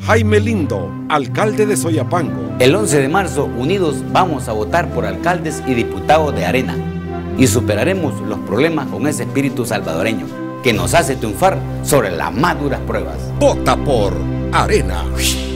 Jaime Lindo, alcalde de Soyapango. El 11 de marzo, unidos, vamos a votar por alcaldes y diputados de Arena. Y superaremos los problemas con ese espíritu salvadoreño que nos hace triunfar sobre las más duras pruebas. Vota por Arena.